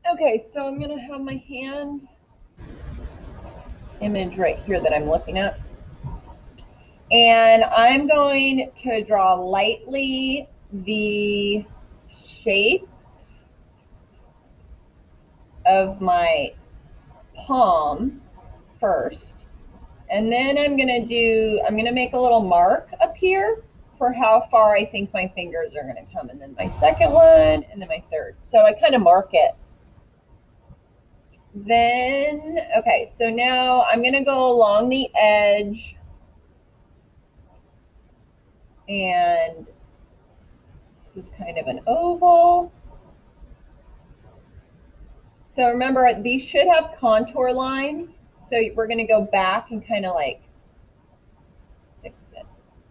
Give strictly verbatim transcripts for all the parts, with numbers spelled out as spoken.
Okay, so I'm gonna have my hand image right here that I'm looking at. And I'm going to draw lightly the shape of my palm first. And then I'm gonna do, I'm gonna make a little mark up here for how far I think my fingers are gonna come. And then my second one, and then my third. So I kind of mark it. Then, okay, so now I'm gonna go along the edge, and this is kind of an oval. So remember, these should have contour lines. So we're gonna go back and kind of like fix it.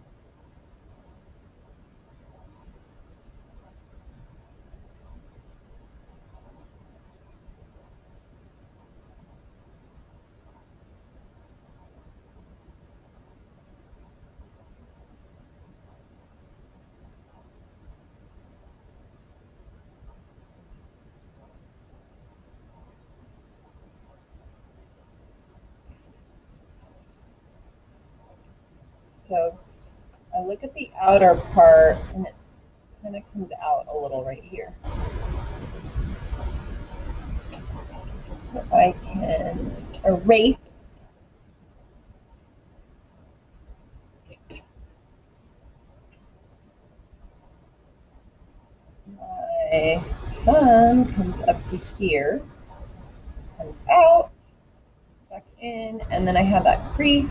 So I look at the outer part, and it kind of comes out a little right here. So I can erase my thumb, comes up to here, comes out, back in, and then I have that crease.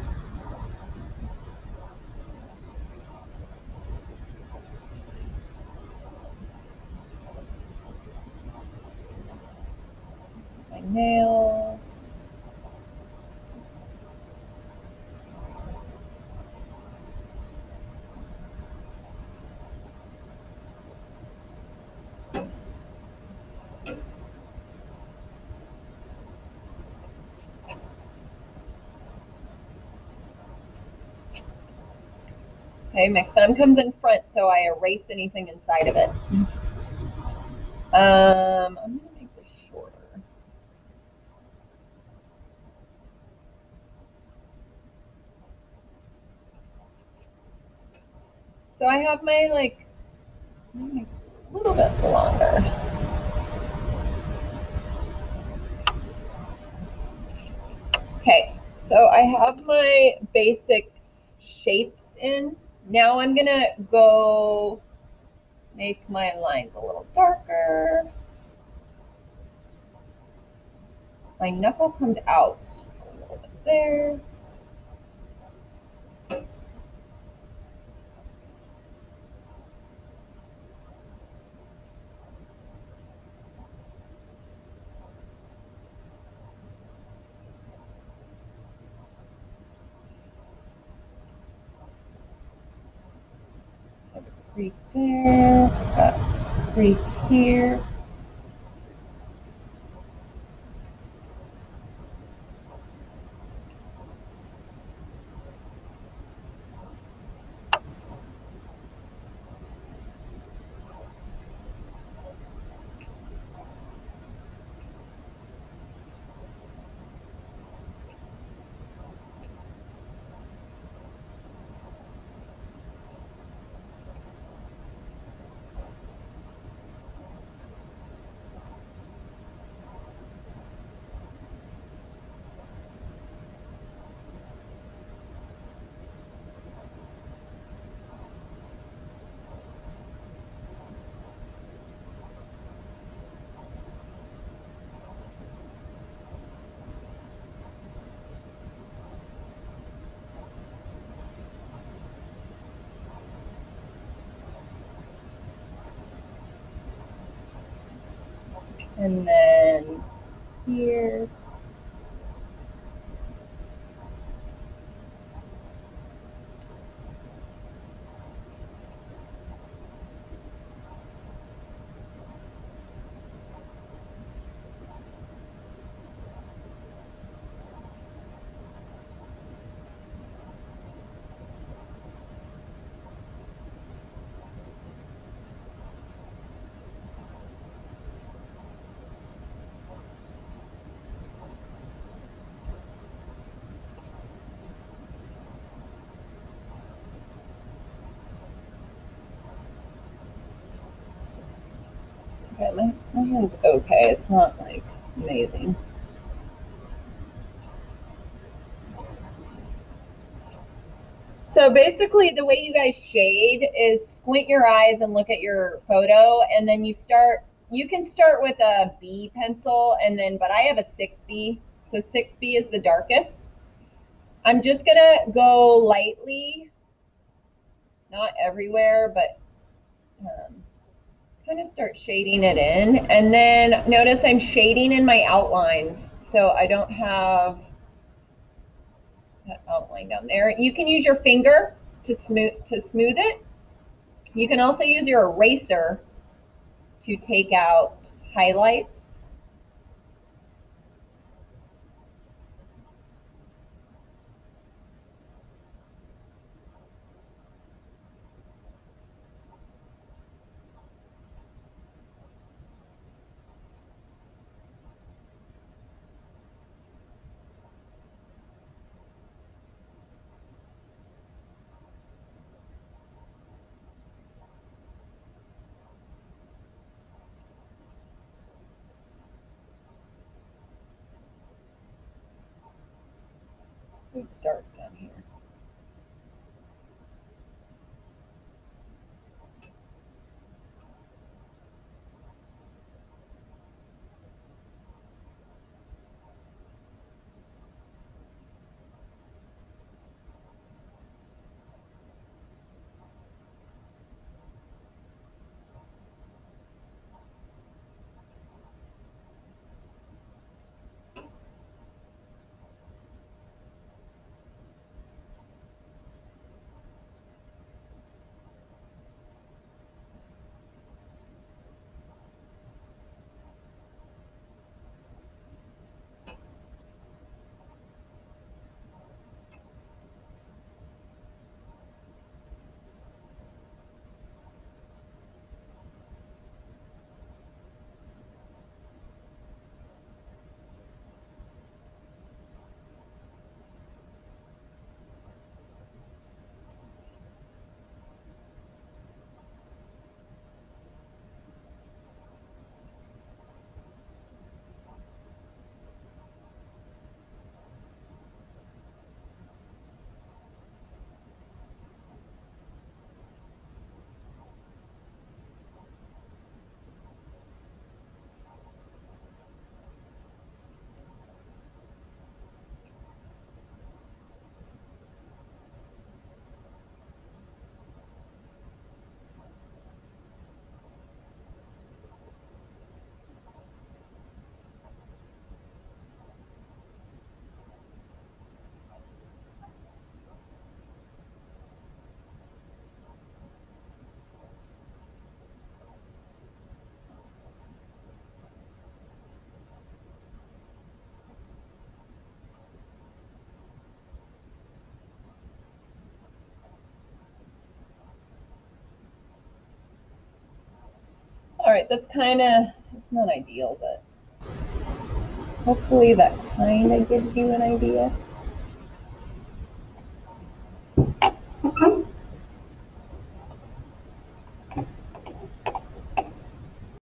My nail. Okay, my thumb comes in front, so I erase anything inside of it. Um, I'm gonna make this shorter. So I have my, like, a little bit longer. Okay, so I have my basic shapes in. Now I'm gonna go make my lines a little darker. My knuckle comes out a little bit there. Crease there, got a crease here. And then here. Okay, my, my hand's okay. It's not like amazing. So basically the way you guys shade is squint your eyes and look at your photo, and then you start, you can start with a B pencil, and then, but I have a six B, so six B is the darkest. I'm just gonna go lightly, not everywhere, but um, kind of start shading it in. And then notice I'm shading in my outlines, so I don't have that outline down there. You can use your finger to smooth to smooth it. You can also use your eraser to take out highlights. It's dark down here. All right, that's kind of, it's not ideal, but hopefully that kind of gives you an idea.